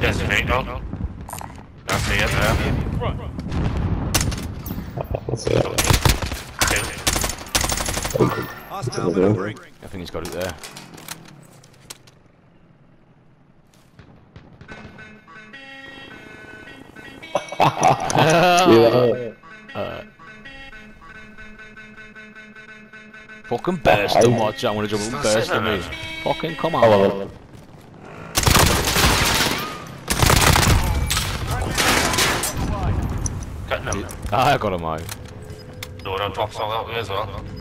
There's me, no? That's the end there. That's it. Hostile maneuvering. I think he's got it there. Fucking burst him, watch out, I'm gonna jump up and burst him, mate. Fucking come on. Got him. I got him out. Door on top, all that way as well.